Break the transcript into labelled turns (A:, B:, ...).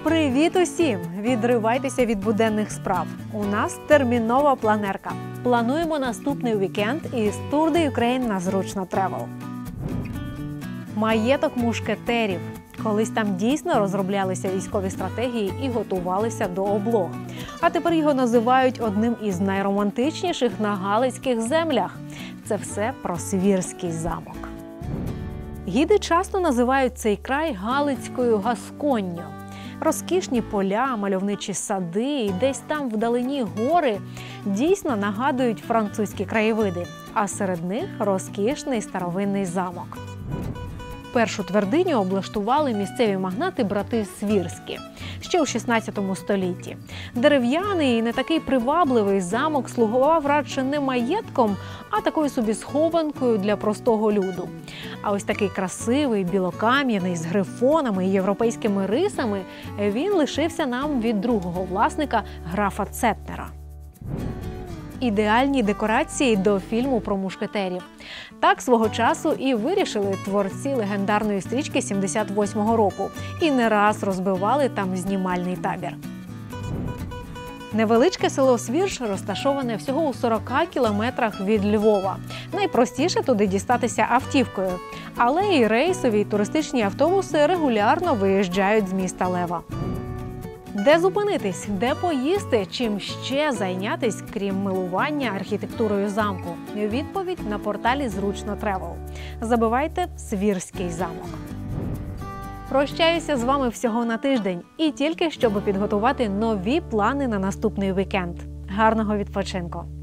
A: Привіт усім! Відривайтеся від буденних справ. У нас термінова планерка. Плануємо наступний вікенд із Tour de Ukraine на Зручно Travel. Маєток мушкетерів. Колись там дійсно розроблялися військові стратегії і готувалися до облог. А тепер його називають одним із найромантичніших на Галицьких землях. Це все про Свірський замок. Гіди часто називають цей край Галицькою Гасконню. Розкішні поля, мальовничі сади і десь там вдалині гори дійсно нагадують французькі краєвиди, а серед них розкішний старовинний замок. Першу твердиню облаштували місцеві магнати брати Свірські ще у 16 столітті. Дерев'яний і не такий привабливий замок слугував радше не маєтком, а такою собі схованкою для простого люду. А ось такий красивий, білокам'яний, з грифонами і європейськими рисами, він лишився нам від другого власника графа Цетнера. Ідеальні декорації до фільму про мушкетерів. Так свого часу і вирішили творці легендарної стрічки 78-го року. І не раз розбивали там знімальний табір. Невеличке село Свірж розташоване всього у 40 кілометрах від Львова. Найпростіше туди дістатися автівкою. Але і рейсові, і туристичні автобуси регулярно виїжджають з міста Лева. Де зупинитись, де поїсти, чим ще зайнятись, крім милування архітектурою замку? Відповідь на порталі Зручно Travel. Забивайте Свірський замок. Прощаюся з вами всього на тиждень. І тільки щоб підготувати нові плани на наступний вікенд. Гарного відпочинку!